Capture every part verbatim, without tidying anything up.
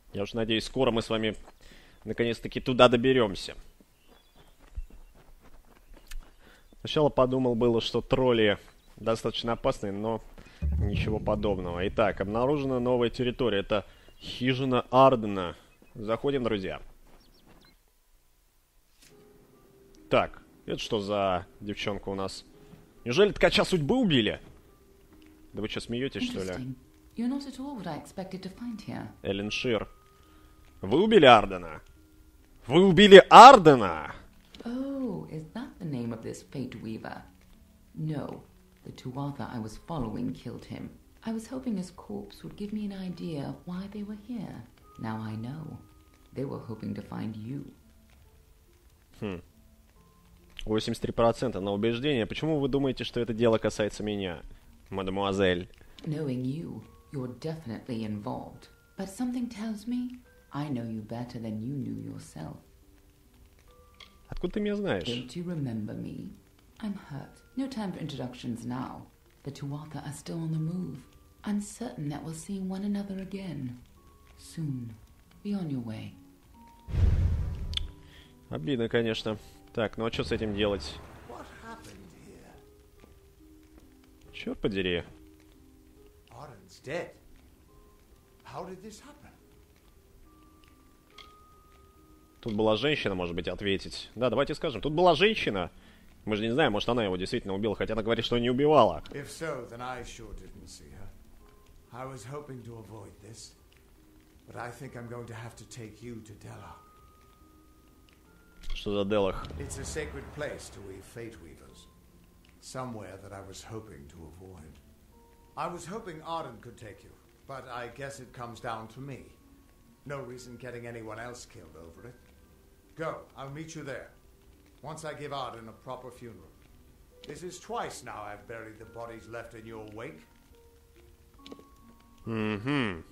Я уж надеюсь, скоро мы с вами наконец-таки туда доберемся. Сначала подумал было, что тролли достаточно опасные, но ничего подобного. Итак, обнаружена новая территория. Это хижина Ардена. Заходим, друзья. Так, это что за девчонка у нас? Неужели ткача судьбы убили? Да вы что, смеетесь, что ли? Эллен Шир. Вы убили Ардена? Вы убили Ардена? Oh, is that the name of this fate weaver? No, the Tuatha I was following killed him. I was hoping his corpse would give me an idea of why they were here. Now I know. They were hoping to find you. Хм. восемьдесят три процента на убеждение. Почему вы думаете, что это дело касается меня, мадемуазель? Knowing you, you're definitely involved. But something tells me I know you better than you knew yourself. Откуда ты меня знаешь? Don't you remember me? I'm hurt. No time for introductions now. The Tuatha are still on the move. I'm certain that we'll see one another again. Soon. Be on your way. Обидно, конечно. Так, ну а что с этим делать? Черт подери. Тут была женщина, может быть, ответить. Да, давайте скажем. Тут была женщина. Мы же не знаем, может, она его действительно убила, хотя она говорит, что не убивала. Что за Делах? It's a sacred place to we fate weavers. Somewhere that I was hoping to avoid. I was hoping Arden could take you, but I guess it comes down to me. No reason getting anyone else killed over it. Go, I'll meet you there. Once I give Arden a proper funeral. This is twice now I've buried the bodies left in your wake. Угу.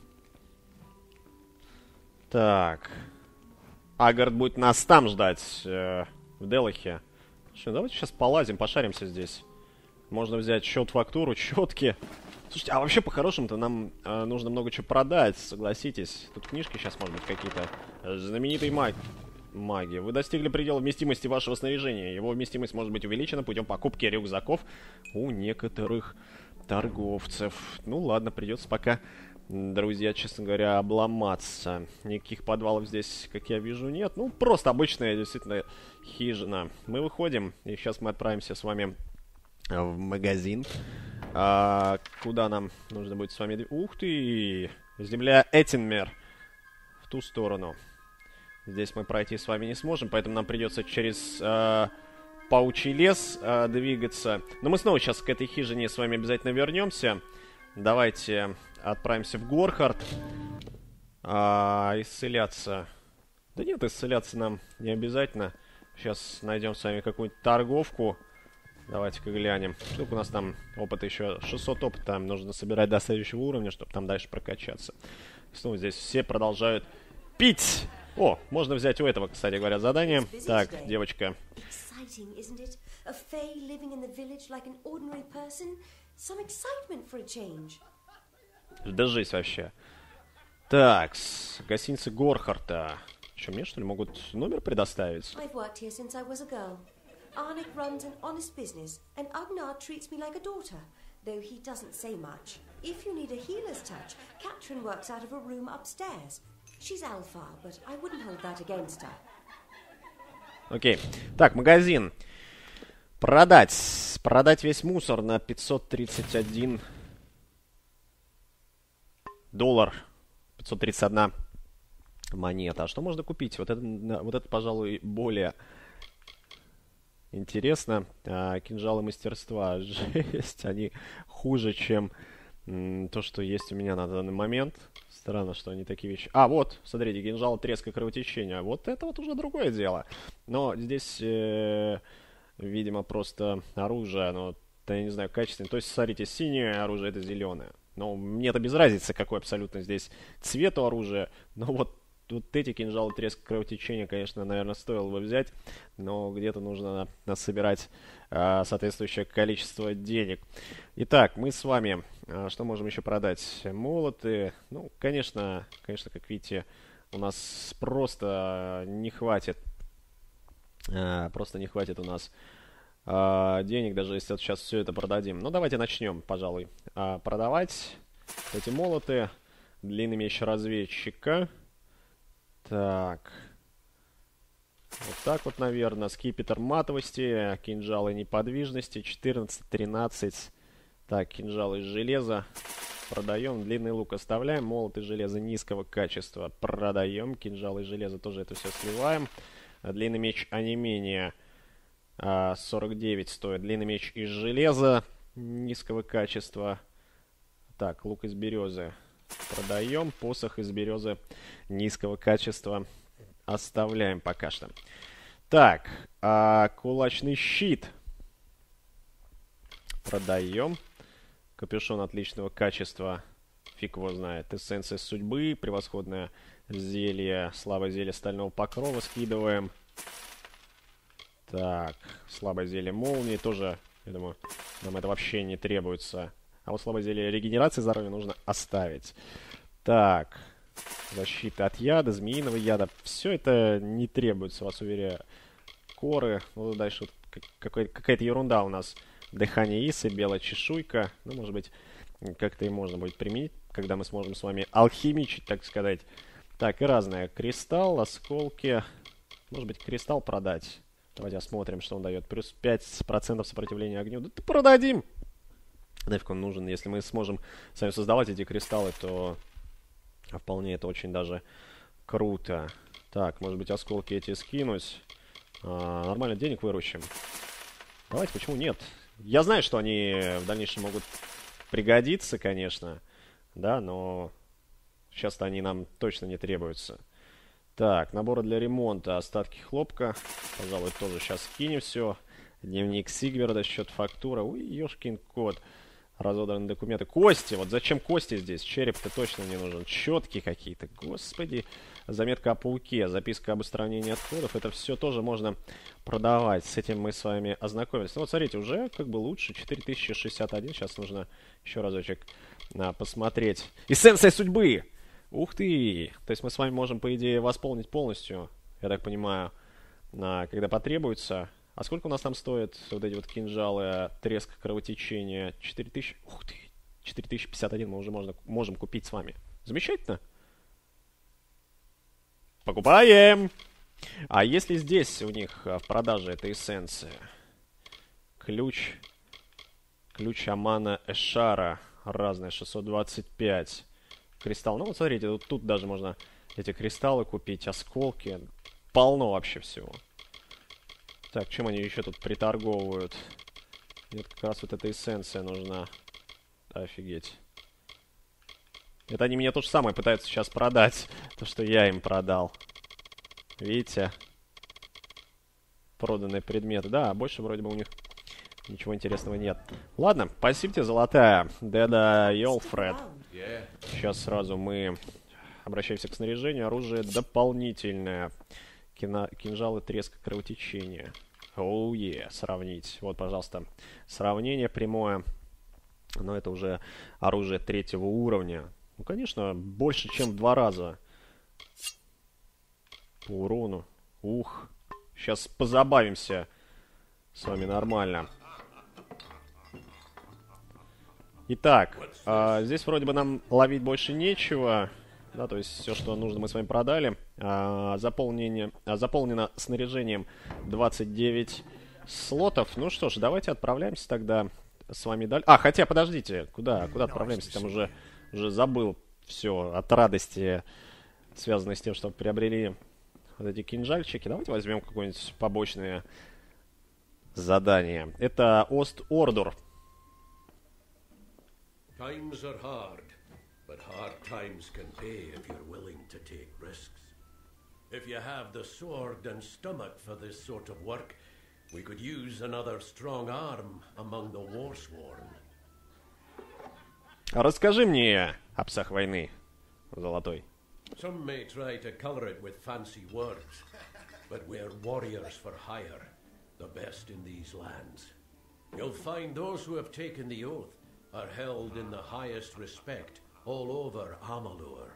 Так. Агард будет нас там ждать, э, в Делахе. Что, давайте сейчас полазим, пошаримся здесь. Можно взять счет-фактуру, четки. Слушайте, а вообще по-хорошему-то нам э, нужно много чего продать, согласитесь. Тут книжки сейчас, может быть, какие-то. Знаменитые маг... маги. Вы достигли предела вместимости вашего снаряжения. Его вместимость может быть увеличена путем покупки рюкзаков у некоторых торговцев. Ну ладно, придется пока... Друзья, честно говоря, обломаться. Никаких подвалов здесь, как я вижу, нет. Ну, просто обычная, действительно, хижина. Мы выходим, и сейчас мы отправимся с вами в магазин. А, куда нам нужно будет с вами... Ух ты! Земля Этинмер. В ту сторону. Здесь мы пройти с вами не сможем, поэтому нам придется через а, паучий лес а, двигаться. Но мы снова сейчас к этой хижине с вами обязательно вернемся. Давайте... Отправимся в Горхард. А, исцеляться. Да нет, исцеляться нам не обязательно. Сейчас найдем с вами какую-нибудь торговку. Давайте-ка глянем. Сколько у нас там опыта еще? шестьсот опыта нужно собирать до следующего уровня, чтобы там дальше прокачаться. Снова здесь все продолжают пить. О, можно взять у этого, кстати говоря, задание. Так, девочка. Да жизнь вообще. Так, с гостиницы Горхарта. Что, мне, что ли, могут номер предоставить? Arnik runs an honest business, and Agnar treats me like a daughter, though he doesn't say much. If you need a healer's touch, Katrin works out of a room upstairs. She's alpha, but I wouldn't hold that against her. Окей. Okay. Так, магазин. Продать. Продать весь мусор на пятьсот тридцать один доллар. пятьсот тридцать одна монета. А что можно купить? Вот это, вот это, пожалуй, более интересно. А, кинжалы мастерства. Жесть. Они хуже, чем м, то, что есть у меня на данный момент. Странно, что они такие вещи... А, вот, смотрите, кинжал треска кровотечения. Вот это вот уже другое дело. Но здесь, э, видимо, просто оружие, оно, я не знаю, качественное. То есть, смотрите, синее оружие, это зеленое. Но мне-то без разницы, какой абсолютно здесь цвет у оружия. Но вот вот эти кинжалы треск кровотечения, конечно, наверное, стоило бы взять, но где-то нужно насобирать а, соответствующее количество денег. Итак, мы с вами, а, что можем еще продать? Молоты. Ну, конечно, конечно, как видите, у нас просто не хватит, а, просто не хватит у нас а, денег, даже если вот сейчас все это продадим. Ну, давайте начнем, пожалуй, а, продавать эти молоты. Длинный меч разведчика. Так. Вот так вот, наверное. Скипетр матовости. Кинжалы неподвижности. четырнадцать, тринадцать. Так, кинжалы из железа. Продаем. Длинный лук оставляем. Молот из железа низкого качества. Продаем. Кинжалы из железа тоже это все сливаем. Длинный меч онемения. сорок девять стоит. Длинный меч из железа низкого качества. Так, лук из березы. Продаем. Посох из березы низкого качества оставляем пока что. Так, а кулачный щит продаем. Капюшон отличного качества. Фиг его знает. Эссенция судьбы. Превосходное зелье. Слабое зелье стального покрова скидываем. Так, слабое зелье молнии. Тоже, я думаю, нам это вообще не требуется. А вот слабое зелье регенерации здоровья нужно оставить. Так. Защита от яда, змеиного яда. Все это не требуется, вас уверяю. Коры. Ну, дальше вот какая-то ерунда у нас. Дыхание исы, белая чешуйка. Ну, может быть, как-то и можно будет применить, когда мы сможем с вами алхимичить, так сказать. Так, и разное. Кристалл, осколки. Может быть, кристалл продать. Давайте осмотрим, что он дает. Плюс пять процентов сопротивления огню. Да продадим! Нафиг он нужен. Если мы сможем сами создавать эти кристаллы, то вполне это очень даже круто. Так, может быть, осколки эти скинуть. А, нормально денег выручим. Давайте, почему нет? Я знаю, что они в дальнейшем могут пригодиться, конечно. Да, но сейчас-то они нам точно не требуются. Так, наборы для ремонта. Остатки хлопка. Пожалуй, тоже сейчас скинем все. Дневник Сигверда, счет фактура. Ой, ёшкин кот. Разодранные документы. Кости! Вот зачем кости здесь? Череп-то точно не нужен. Четки какие-то. Господи. Заметка о пауке. Записка об устранении отходов. Это все тоже можно продавать. С этим мы с вами ознакомились. Ну вот смотрите, уже как бы лучше. четыре тысячи шестьдесят один. Сейчас нужно еще разочек а, посмотреть. Эссенция судьбы! Ух ты! То есть мы с вами можем, по идее, восполнить полностью. Я так понимаю, а, когда потребуется. А сколько у нас там стоит вот эти вот кинжалы, треск кровотечения? четыре тысячи. Ух ты! четыре тысячи пятьдесят один мы уже можно, можем купить с вами. Замечательно! Покупаем! А если здесь у них в продаже эта эссенция? Ключ. Ключ Амана Эшара. Разная, шестьсот двадцать пять. Кристалл. Ну вот смотрите, вот тут даже можно эти кристаллы купить, осколки. Полно вообще всего. Так, чем они еще тут приторговывают? Нет, как раз вот эта эссенция нужна. Офигеть. Это они мне то же самое пытаются сейчас продать. То, что я им продал. Видите? Проданные предметы. Да, больше вроде бы у них ничего интересного нет. Ладно, спасибо тебе, золотая. Деда Йолфред. Сейчас сразу мы обращаемся к снаряжению. Оружие дополнительное. Кино, кинжалы треска кровотечения. Оу, oh, yeah, сравнить. Вот, пожалуйста, сравнение прямое. Но это уже оружие третьего уровня. Ну, конечно, больше, чем в два раза. По урону. Ух. Сейчас позабавимся с вами нормально. Итак, а, здесь вроде бы нам ловить больше нечего. Да, то есть все, что нужно, мы с вами продали. А, заполнение, а, заполнено снаряжением двадцать девять слотов. Ну что ж, давайте отправляемся тогда с вами дальше. А, хотя, подождите, куда, куда отправляемся? Там уже, уже забыл все от радости, связанной с тем, что приобрели вот эти кинжальчики. Давайте возьмем какое-нибудь побочное задание. Это Ост-Ордур. Times are hard. But hard times can pay if you're willing to take risks. If you have the sword and stomach for this sort of work, we could use another strong arm among the Warsworn. Расскажи мне о псах войны, Золотой. Some may try to color it with fancy words, but we're warriors for hire, the best in these lands. You'll find those who have taken the oath are held in the highest respect all over Amalur.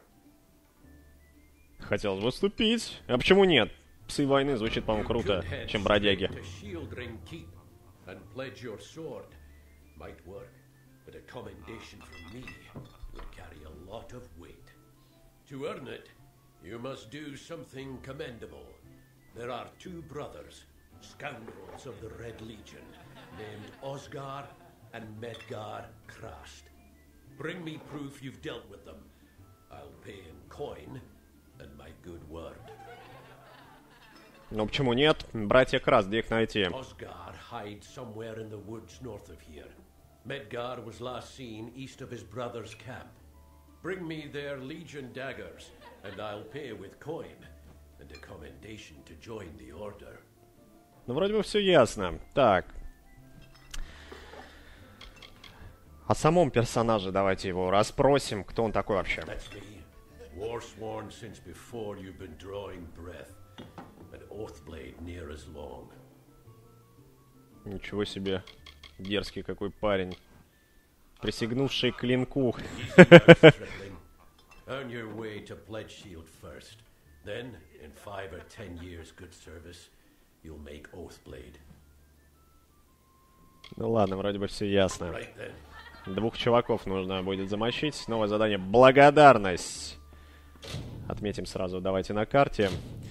Хотел выступить. А почему нет? Псы войны звучит, по-моему, круто, чем бродяги. But a commendation from me would carry a lot of weight. To earn it, you must do something commendable. There are two brothers, scoundrels of the Red Legion, named Osgar and Medgar Krast. Bring me proof you've dealt with them. I'll pay in coin and my good word. Ну почему нет? Братья Краст, где их найти? Osgar hides somewhere in the woods north of here. Medgar was last seen east of his brother's camp. Bring me their Legion daggers, and I'll pay with coin, and a commendation to join the order. Ну, вроде бы все ясно. Так. О самом персонаже давайте его расспросим. Кто он такой вообще? That's me. Warsworn since before you've been drawing breath. An Oathblade near as long. Ничего себе. Дерзкий какой парень. Присягнувший к клинку. Earn your way to Pledgeshield first. Then, in five or ten years good service, you'll make Oathblade. Ну ладно, вроде бы все ясно. Right then. Двух чуваков нужно будет замочить. Новое задание — благодарность. Отметим сразу, давайте на карте.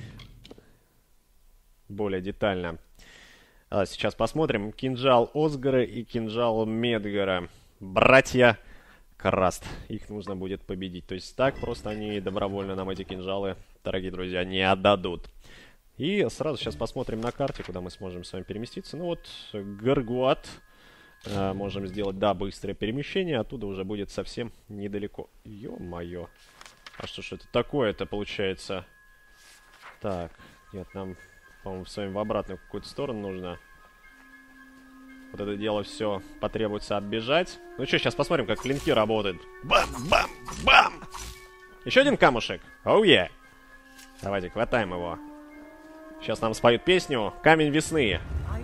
Более детально. А сейчас посмотрим. Кинжал Осгара и кинжал Медгара. Братья Краст. Их нужно будет победить. То есть так просто они добровольно нам эти кинжалы, дорогие друзья, не отдадут. И сразу сейчас посмотрим на карте, куда мы сможем с вами переместиться. Ну вот, Гаргуат. А, можем сделать, да, быстрое перемещение. Оттуда уже будет совсем недалеко. Ё-моё. А что ж это такое-то получается? Так, нет, нам... По-моему, с вами в обратную какую-то сторону нужно. Вот это дело все потребуется оббежать. Ну что, сейчас посмотрим, как клинки работают. Бам-бам-бам! Еще один камушек. Оу, oh, yeah. Давайте, хватаем его. Сейчас нам споют песню «Камень весны».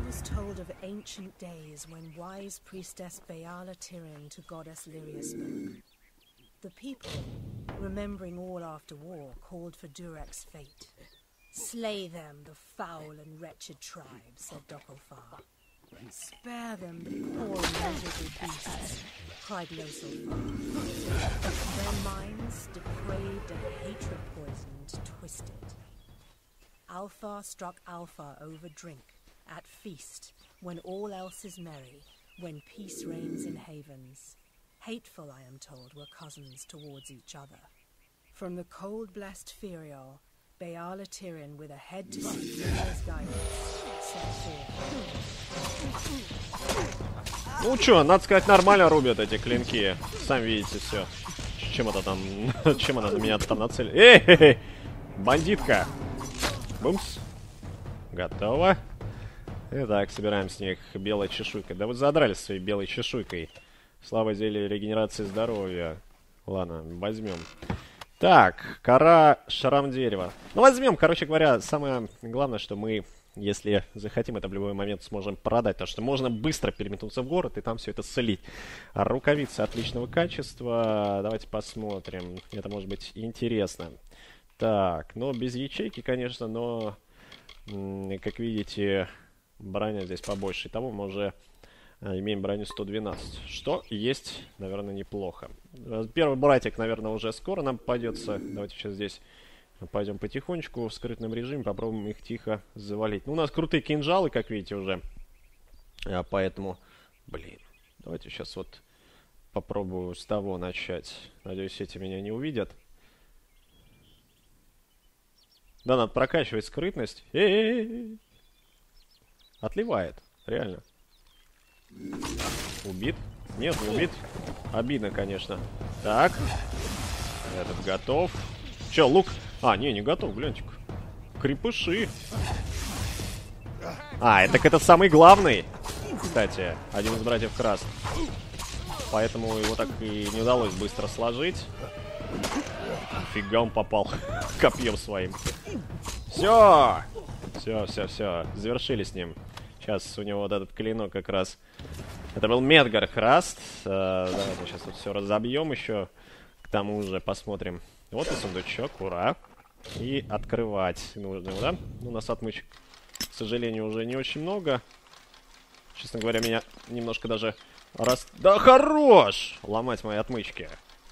Slay them, the foul and wretched tribe, said Dokofar. Spare them, the poor miserable beasts, cried Losilfar. Their minds, depraved and hatred poisoned, twisted. Alfar struck Alfar over drink, at feast, when all else is merry, when peace reigns in havens. Hateful, I am told, were cousins towards each other. From the cold-blessed Ferial, Bayala Tyrion, with a head to seek Ferial's guidance, set forth. Ну чё, надо сказать, нормально рубят эти клинки. Сами видите все. Чем это там... Чем она на меня там нацелила? Эй, бандитка! Бумс. Готово. Итак, собираем с них белой чешуйкой. Да вы задрали своей белой чешуйкой. Слава зелья регенерации здоровья. Ладно, возьмем. Так, кора, шрам дерева. Ну, возьмем, короче говоря, самое главное, что мы, если захотим, это в любой момент сможем продать. Потому что можно быстро переметнуться в город и там все это слить. Рукавицы отличного качества. Давайте посмотрим. Это может быть интересно. Так, ну, без ячейки, конечно, но, как видите, броня здесь побольше. Итого мы уже имеем броню сто двенадцать. Что есть, наверное, неплохо. Первый братик, наверное, уже скоро нам попадется. Давайте сейчас здесь пойдем потихонечку в скрытном режиме. Попробуем их тихо завалить. Ну, у нас крутые кинжалы, как видите, уже. А поэтому, блин, давайте сейчас вот попробую с того начать. Надеюсь, эти меня не увидят. Да, надо прокачивать скрытность. Эй-эй-эй! Отливает, реально. Убит? Нет, не убит. Обидно, конечно. Так. Этот готов. Че, лук? А, не, не готов, гляньте-ка. Крепыши. А, это этот самый главный. Кстати, один из братьев Краст. Поэтому его так и не удалось быстро сложить. Фига он попал копьем своим. Все! Все, все, все. Завершили с ним. Сейчас у него вот этот клинок как раз. Это был Медгар Храст. А, давайте сейчас тут все разобьем еще. К тому же посмотрим. Вот и сундучок, ура. И открывать нужно его, да? У нас отмычек, к сожалению, уже не очень много. Честно говоря, меня немножко даже раз... Да хорош! Ломать мои отмычки.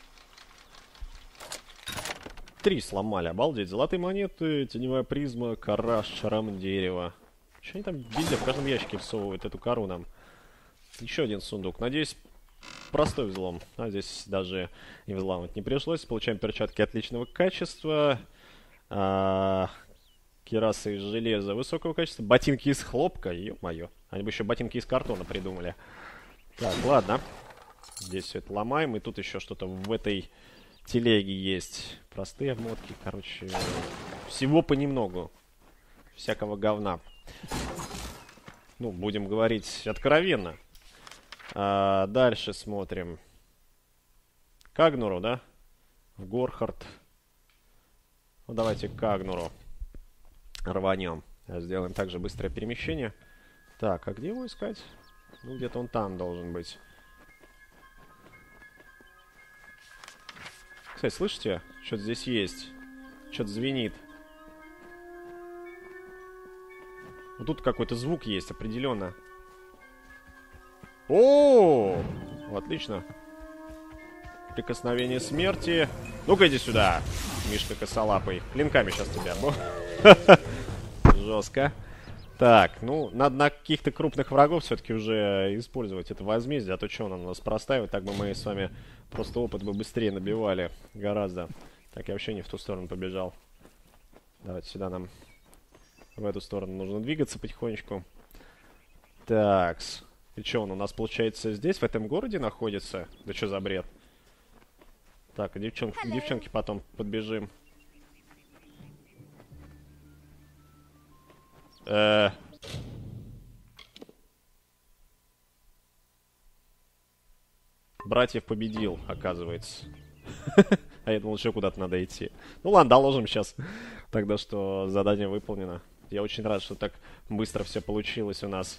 Три сломали, обалдеть. Золотые монеты, теневая призма, кора с шаром дерева. Что они там везде в каждом ящике всовывают эту кору нам? Еще один сундук. Надеюсь, простой взлом. А здесь даже и взламывать не пришлось. Получаем перчатки отличного качества. А, кирасы из железа высокого качества. Ботинки из хлопка. Ё-моё. Они бы еще ботинки из картона придумали. Так, ладно. Здесь все это ломаем. И тут еще что-то в этой телеги есть. Простые обмотки, короче. Всего понемногу. Всякого говна. Ну, будем говорить откровенно. А, дальше смотрим. К Агнуру, да? В Горхард. Ну, давайте к Агнуру рванем. Сделаем также быстрое перемещение. Так, а где его искать? Ну, где-то он там должен быть. Кстати, слышите? Что-то здесь есть. Что-то звенит. Вот тут какой-то звук есть, определенно. О, отлично. Прикосновение смерти. Ну-ка иди сюда, Мишка косолапый. Клинками сейчас тебя. Жестко. Так, ну, надо на каких-то крупных врагов все-таки уже использовать это возмездие. А то что он у нас простаивает, так бы мы с вами просто опыт бы быстрее набивали. Гораздо. Так, я вообще не в ту сторону побежал. Давайте сюда нам в эту сторону нужно двигаться потихонечку. Такс. И что, он у нас, получается, здесь, в этом городе находится? Да что за бред? Так, а девчонки, к девчонке потом подбежим. Э Братьев победил, оказывается. А я думал, еще куда-то надо идти. Ну ладно, доложим сейчас тогда, что задание выполнено. Я очень рад, что так быстро все получилось у нас.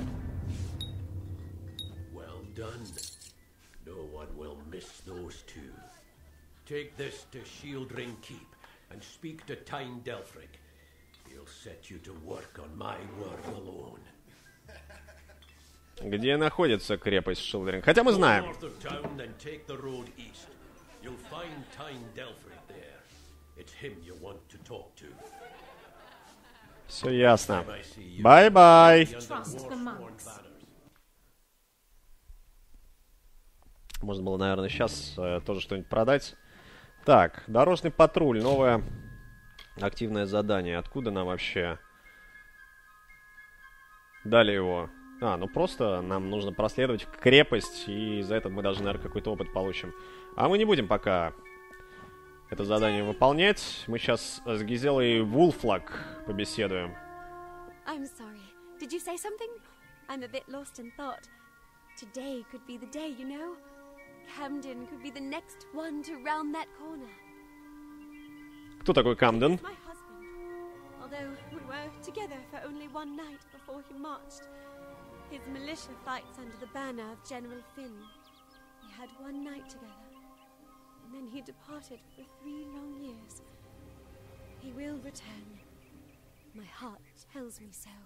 Well done. No one will miss those two. Take this to Shieldring Keep and speak to Tyne Delfric. He'll set you to work on my work alone. Где находится крепость Шилдринг? Хотя мы знаем. Все ясно. Бай-бай. Можно было, наверное, сейчас э, тоже что-нибудь продать. Так, дорожный патруль. Новое активное задание. Откуда нам вообще дали его? А, ну просто нам нужно проследовать крепость, и за это мы даже, наверное, какой-то опыт получим. А мы не будем пока это задание выполнять. Мы сейчас с Гизелой Вулфлаг побеседуем. I'm sorry. Did you say something? I'm a bit lost in thought. Today could be the day, you know? Camden could be the next one to round that corner. Кто такой Камден? My husband. Although we were together for only one night before he marched. His militia fights under the banner of General Finn. We had one night together, and then he departed for three long years. He will return. My heart tells me so.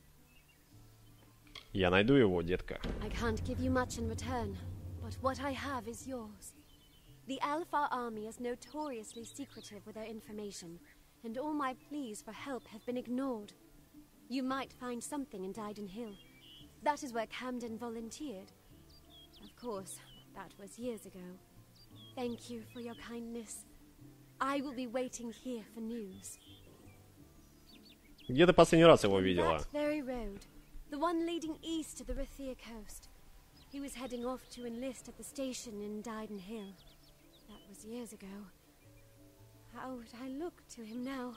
Я найду его, детка. I can't give you much in return, but what I have is yours. The Alfar army is notoriously secretive with their information, and all my pleas for help have been ignored. You might find something in Dyden Hill. That is where Camden volunteered. Of course, that was years ago. Thank you for your kindness. I will be waiting here for news. Где ты последний раз его видела? That very road, the one leading east to the Rathir coast. He was heading off to enlist at the station in Dyden Hill. That was years ago. How would I look to him now?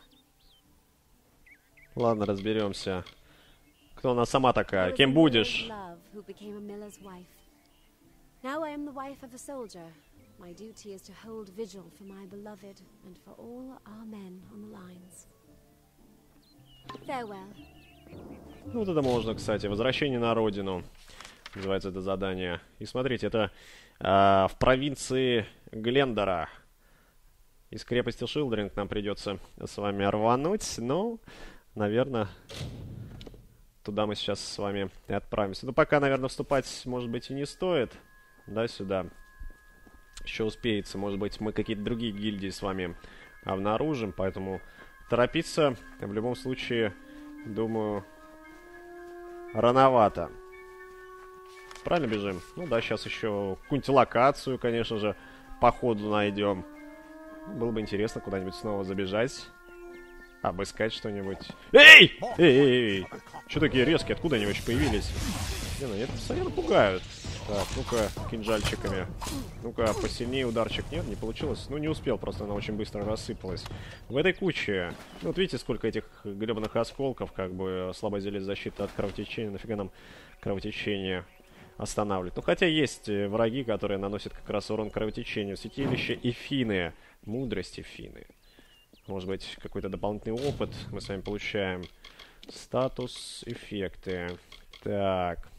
Ладно, разберемся. Кто она сама такая? Кем будешь? Now I am the wife of a soldier. My duty is to hold vigil for my beloved and for all our men on the lines. Farewell. Ну, вот это можно, кстати. Возвращение на родину. Называется это задание. И смотрите, это э, в провинции Глендора. Из крепости Шилдринг нам придется с вами рвануть. Но, наверное, туда мы сейчас с вами и отправимся. Но пока, наверное, вступать, может быть, и не стоит. Да, сюда. Еще успеется. Может быть, мы какие-то другие гильдии с вами обнаружим. Поэтому торопиться в любом случае, думаю, рановато. Правильно бежим? Ну да, сейчас еще какую-нибудь локацию, конечно же, по ходу найдем. Было бы интересно куда-нибудь снова забежать. Обыскать что-нибудь. Эй! Эй, эй, эй! Че такие резкие? Откуда они вообще появились? Не, ну это совсем пугают. Так, ну-ка, кинжальчиками. Ну-ка, посильнее ударчик. Нет, не получилось. Ну, не успел, просто она очень быстро рассыпалась. В этой куче, ну, вот видите, сколько этих гребаных осколков, как бы, слабо зелень защиты от кровотечения. Нафига нам кровотечение останавливать? Ну, хотя есть враги, которые наносят как раз урон кровотечению. Святилище Эфины. Мудрость Эфины. Может быть, какой-то дополнительный опыт мы с вами получаем. Статус, эффекты. Так.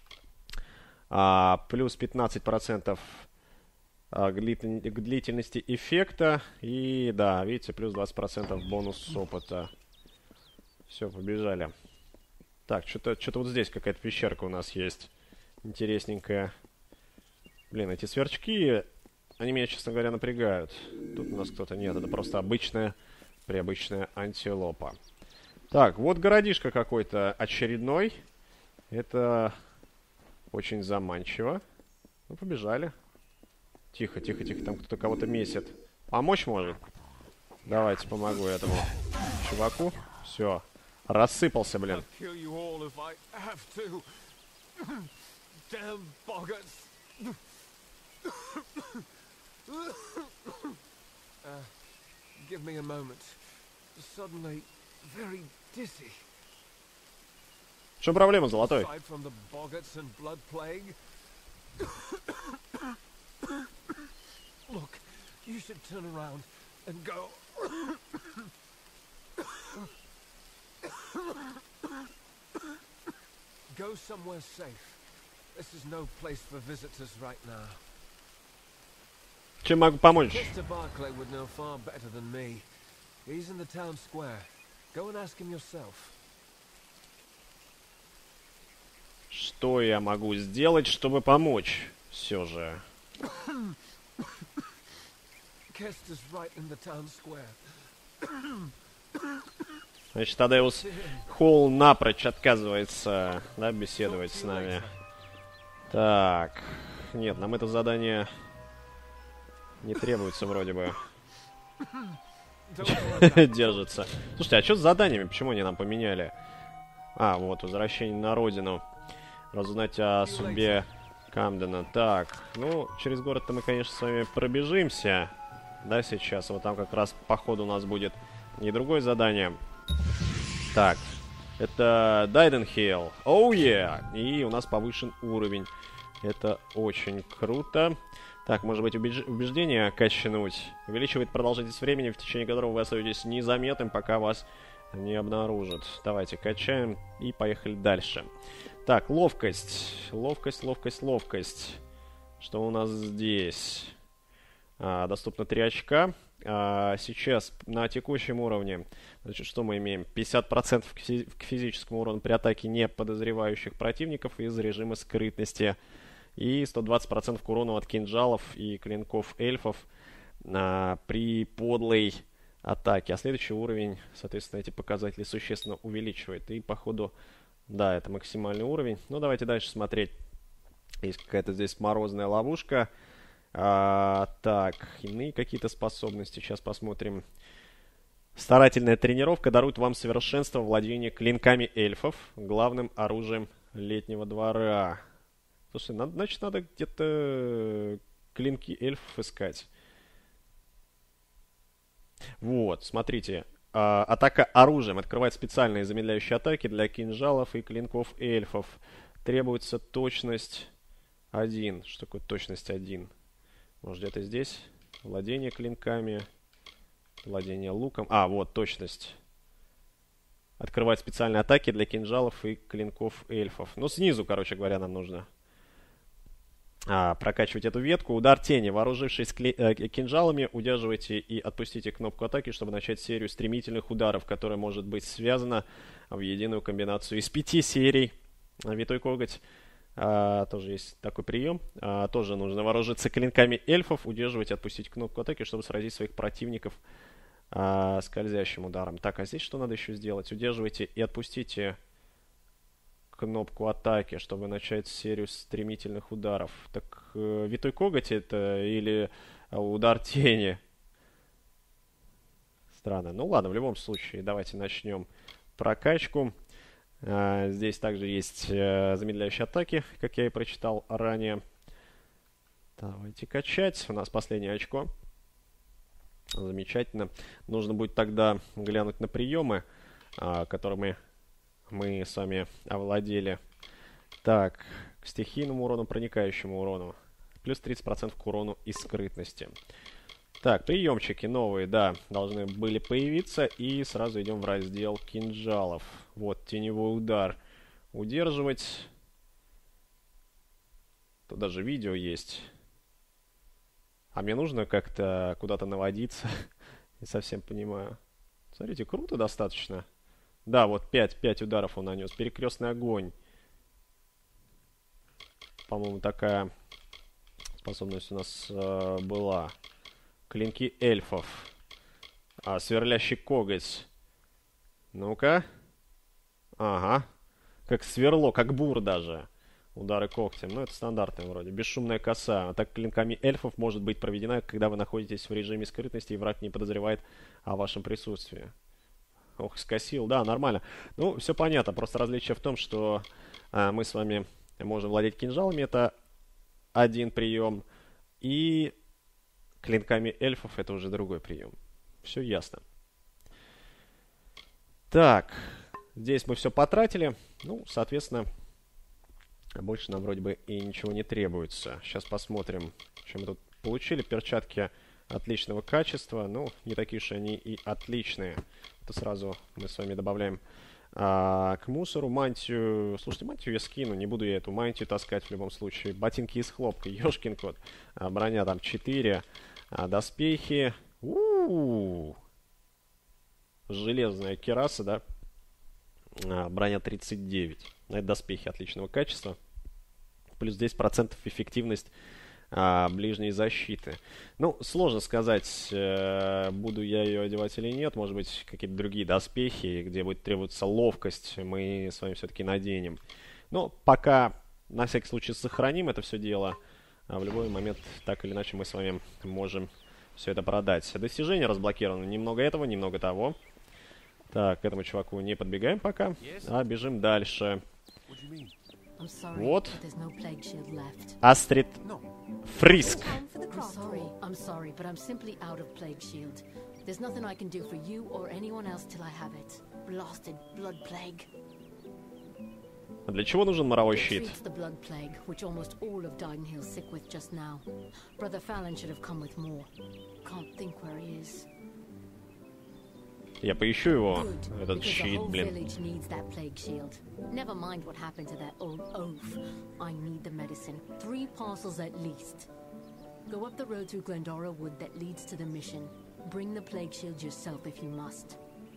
А, плюс пятнадцать процентов а, к длительности эффекта. И, да, видите, плюс двадцать процентов бонус опыта. Все, побежали. Так, что-то что-то вот здесь какая-то пещерка у нас есть. Интересненькая. Блин, эти сверчки, они меня, честно говоря, напрягают. Тут у нас кто-то нет, это просто обычная, приобычная антилопа. Так, вот городишко какой-то очередной. Это очень заманчиво. Ну, побежали. Тихо, тихо, тихо, там кто-то кого-то месит. Помочь может? Давайте, помогу этому чуваку. Все, рассыпался, блин. Uh, give me a moment. Suddenly, very dizzy. В чем проблема, Золотой? Aside from the boggarts and blood plague. Look, you should turn around and go. Go somewhere safe. This is no place for visitors right now. Чем могу помочь? Mister Barclay would know far better than me. He's in the town square. Go and ask him yourself. Что я могу сделать, чтобы помочь? Все же. Kester's right in the town square. Значит, Тадеус Холл напрочь отказывается, да, беседовать с нами. Так. Нет, нам это задание не требуется вроде бы. Держится. Слушайте, а что с заданиями? Почему они нам поменяли? А, вот, возвращение на родину. Разузнать о судьбе Камдена. Так, ну, через город-то мы, конечно, с вами пробежимся. Да, сейчас. Вот там как раз по ходу у нас будет и другое задание. Так, это Дайденхейл. Оу, yeah! И у нас повышен уровень. Это очень круто. Так, может быть, убеж... убеждение качнуть. Увеличивает продолжительность времени, в течение которого вы остаетесь незаметным, пока вас не обнаружат. Давайте, качаем и поехали дальше. Так, ловкость. Ловкость, ловкость, ловкость. Что у нас здесь? А, доступно три очка. А, сейчас на текущем уровне, значит, что мы имеем? пятьдесят процентов к, физи к физическому урону при атаке не подозревающих противников из режима скрытности. И сто двадцать процентов к урону от кинжалов и клинков эльфов а, при подлой атаке. А следующий уровень, соответственно, эти показатели существенно увеличивает. И, походу, да, это максимальный уровень. Ну, давайте дальше смотреть. Есть какая-то здесь морозная ловушка. А, так, иные какие-то способности. Сейчас посмотрим. Старательная тренировка дарует вам совершенство владения клинками эльфов, главным оружием летнего двора. Слушай, надо, значит, надо где-то клинки эльфов искать. Вот, смотрите. А, атака оружием открывает специальные замедляющие атаки для кинжалов и клинков эльфов. Требуется точность один. Что такое точность один? Может, где-то здесь. Владение клинками. Владение луком. А, вот, точность. Открывать специальные атаки для кинжалов и клинков эльфов. Ну, снизу, короче говоря, нам нужно а, прокачивать эту ветку. Удар тени. Вооружившись кли- э, кинжалами, удерживайте и отпустите кнопку атаки, чтобы начать серию стремительных ударов, которая может быть связана в единую комбинацию из пяти серий. Витой коготь. А, тоже есть такой прием. А, тоже нужно вооружиться клинками эльфов, удерживать и отпустить кнопку атаки, чтобы сразить своих противников а, скользящим ударом. Так, а здесь что надо еще сделать? Удерживайте и отпустите кнопку атаки, чтобы начать серию стремительных ударов. Так, э, витой коготь это или удар тени? Странно. Ну ладно, в любом случае, давайте начнем прокачку. А, здесь также есть э, замедляющие атаки, как я и прочитал ранее. Давайте качать. У нас последнее очко. Замечательно. Нужно будет тогда глянуть на приемы, а, которыми мы с вами овладели. Так, к стихийному урону, проникающему урону. Плюс тридцать процентов к урону и скрытности. Так, приемчики новые, да, должны были появиться. И сразу идем в раздел кинжалов. Вот, теневой удар. Удерживать. Тут даже видео есть. А мне нужно как-то куда-то наводиться. Не совсем понимаю. Смотрите, круто достаточно. Да, вот пять, пять ударов он нанес. Перекрестный огонь. По-моему, такая способность у нас э, была. Клинки эльфов. А, сверлящий коготь. Ну-ка. Ага. Как сверло, как бур даже. Удары когтем. Ну, это стандартные вроде. Бесшумная коса. Атака клинками эльфов может быть проведена, когда вы находитесь в режиме скрытности, и враг не подозревает о вашем присутствии. Ох, скосил. Да, нормально. Ну, все понятно. Просто различие в том, что а, мы с вами можем владеть кинжалами. Это один прием. И клинками эльфов это уже другой прием. Все ясно. Так. Здесь мы все потратили. Ну, соответственно, больше нам вроде бы и ничего не требуется. Сейчас посмотрим, что мы тут получили. Перчатки отличного качества. Ну, не такие уж они и отличные. Это сразу мы с вами добавляем а, к мусору. Мантию. Слушайте, мантию я скину. Не буду я эту мантию таскать в любом случае. Ботинки из хлопка. Ёшкин кот. А, броня там четыре. А, доспехи. У-у-у. Железная кираса, да? А, броня тридцать девять. Это доспехи отличного качества. Плюс десять процентов эффективность а, ближней защиты. Ну, сложно сказать, э, буду я ее одевать или нет. Может быть, какие-то другие доспехи, где будет требоваться ловкость, мы с вами все-таки наденем. Но пока на всякий случай сохраним это все дело. А в любой момент, так или иначе, мы с вами можем все это продать. Достижения разблокированы. Немного этого, немного того. Так, к этому чуваку не подбегаем пока, а бежим дальше. Вот. Астрид Фриск. А для чего нужен моровой щит? Я поищу его, этот щит, блин. Never mind what happened to that old oaf. I need the medicine. Three parcels at least. Go up the road through Glendora Wood that leads to the mission. Bring the plague shield yourself if you must.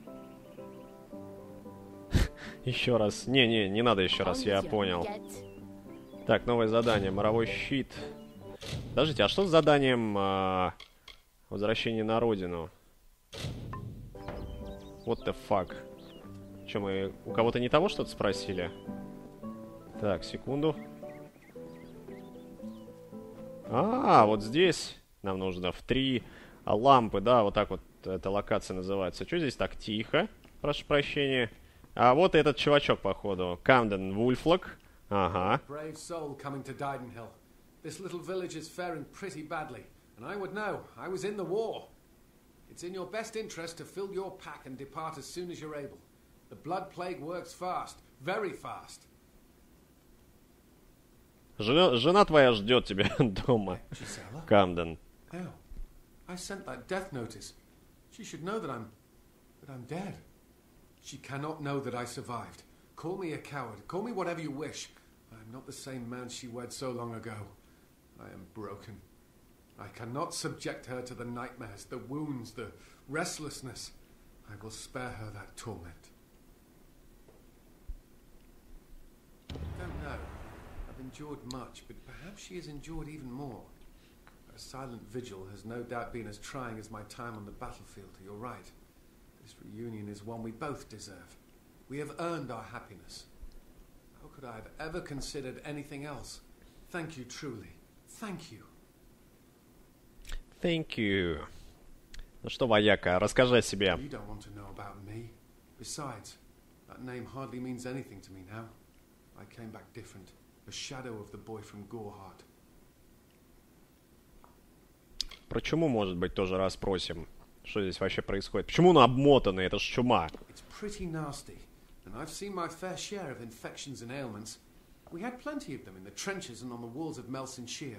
Еще раз. Не-не, не надо еще раз, я понял. Так, новое задание. Моровой щит. Подождите, а что с заданием а, возвращения на родину? What the fuck? Че, мы у кого-то не того что-то спросили? Так, секунду. А, вот здесь нам нужно в три лампы, да, вот так вот эта локация называется. Что здесь так тихо? Прошу прощения. А вот этот чувачок, походу. Камден Вульфлок. Ага. It's in your best interest to fill your pack and depart as soon as you're able. The blood plague works fast, very fast. Жена, жена твоя ждет тебя дома, Камден. I sent that death notice. She should know that I'm... that I'm dead. She cannot know that I survived. Call me a coward. Call me whatever you wish. I am not the same man she wed so long ago. I am broken. I cannot subject her to the nightmares, the wounds, the restlessness. I will spare her that torment. I don't know. I've endured much, but perhaps she has endured even more. Her silent vigil has no doubt been as trying as my time on the battlefield. You're right. This reunion is one we both deserve. We have earned our happiness. How could I have ever considered anything else? Thank you, truly. Thank you. Thank you. Ну что, вояка, расскажи о себе. You don't want to know about me. Besides, that name hardly means anything to me now. I came back different. A shadow of the boy from Gorhart. Про чуму, может быть, тоже расспросим. Что здесь вообще происходит? Почему он обмотанный? Это ж чума. It's pretty nasty, and I've seen my fair share of infections and ailments. We had plenty of them in the trenches and on the walls of Melson-Shear.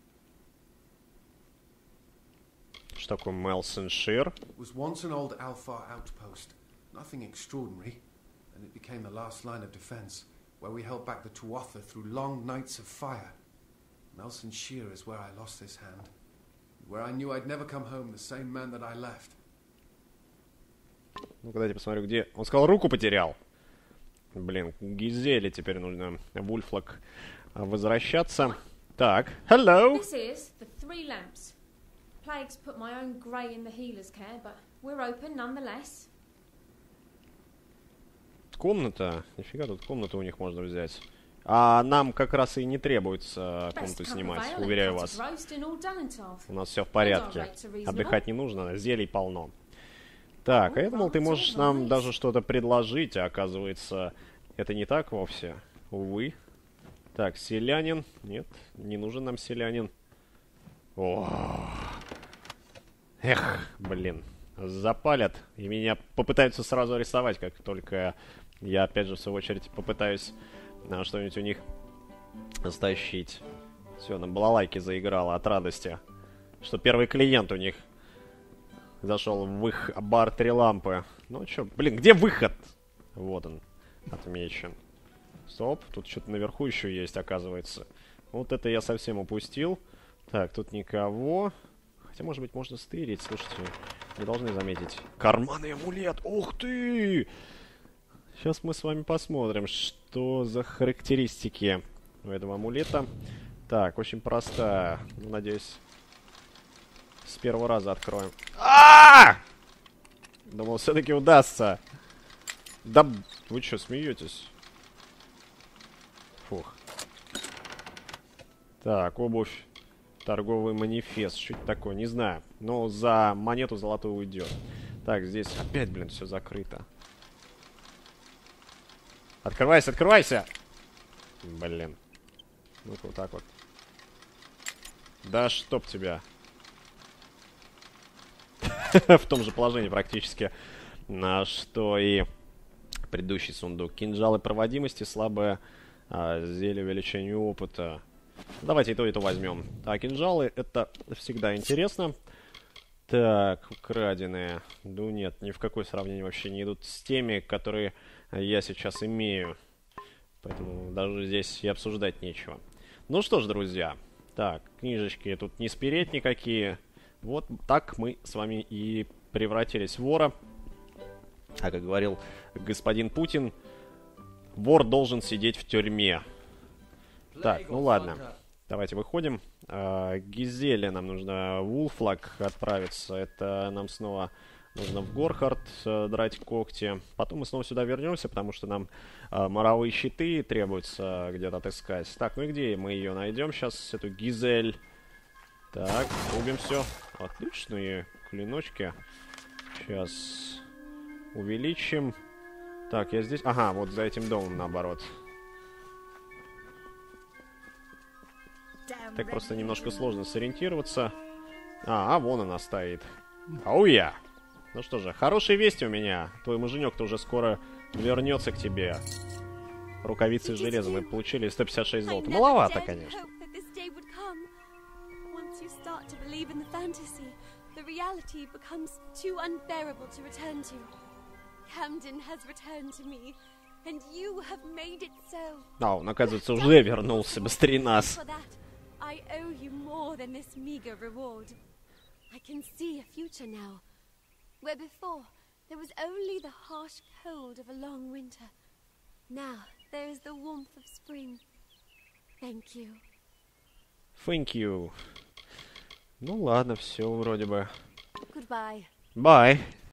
Что такое Melson-Shear? It was once an old Alfar outpost. Nothing extraordinary. And it became the last line of defense, where we held back the Tuatha through long nights of fire. Melson-Shear is where I lost this hand. Where I knew I'd never come home the same man that I left. Ну-ка, дайте посмотрю, где... Он сказал, руку потерял. Блин, Гизеле теперь нужно в Ульфлаг возвращаться. Так, hello! This is the Three Lamps. Plague's put my own grey in the healer's care, but we're open nonetheless. Комната? Нифига, тут комнату у них можно взять. А нам как раз и не требуется комнату снимать, уверяю вас. У нас все в порядке. Отдыхать не нужно, зелий полно. Так, а я думал, ты можешь нам даже что-то предложить, а оказывается, это не так вовсе. Увы. Так, селянин. Нет, не нужен нам селянин. О, эх, блин. Запалят и меня попытаются сразу арестовать, как только я, опять же, в свою очередь попытаюсь на что-нибудь у них стащить. Все, на балалайке заиграла от радости, что первый клиент у них зашел в их бар «Три лампы». Ну чё, блин, где выход? Вот он, отмечен. Стоп, тут что-то наверху еще есть, оказывается. Вот это я совсем упустил. Так, тут никого. Хотя, может быть, можно стырить, слушайте. Не должны заметить. Карманный амулет, ух ты! Сейчас мы с вами посмотрим, что за характеристики у этого амулета. Так, очень простая. Ну, надеюсь, с первого раза откроем. А-а-а! Думал, все-таки удастся. Да вы что, смеетесь? Фух. Так, обувь. Торговый манифест. Что это такое? Не знаю. Но за монету золотую уйдет. Так, здесь опять, блин, все закрыто. Открывайся, открывайся! Блин. Ну-ка, вот так вот. Да чтоб тебя. В том же положении практически, на что и предыдущий сундук. Кинжалы проводимости, слабое а, зелье увеличения опыта. Давайте и то, и то возьмем. А кинжалы, это всегда интересно. Так, украденные. Ну нет, ни в какое сравнение вообще не идут с теми, которые я сейчас имею. Поэтому даже здесь и обсуждать нечего. Ну что ж, друзья. Так, книжечки тут не спереть никакие. Вот так мы с вами и превратились в вора. А как говорил господин Путин, вор должен сидеть в тюрьме. Так, ну ладно. Давайте выходим. А, Гизеле нам нужно в Ульфлаг отправиться. Это нам снова нужно в Горхард а, драть когти. Потом мы снова сюда вернемся, потому что нам а, моровые щиты требуется где-то отыскать. Так, ну и где мы ее найдем сейчас, эту Гизель? Так, рубим все. Отличные клиночки. Сейчас увеличим. Так, я здесь... Ага, вот за этим домом наоборот. Так просто немножко сложно сориентироваться. А, а вон она стоит. Ауя! Ну что же, хорошие вести у меня. Твой муженек-то уже скоро вернется к тебе. рукавицы из железа. Мы получили сто пятьдесят шесть золота. Маловато, конечно. Once you start to believe in the fantasy, the reality becomes too unbearable to return to. Camden has returned to me, and you have made it so. А, он, оказывается, уже вернулся быстрее нас. For that, I owe you more than this meager reward. I can see a future now, where before there was only the harsh cold of a long winter. Now there is the warmth of spring. Thank you. Thank you. Ну ладно, все вроде бы. Goodbye. Bye.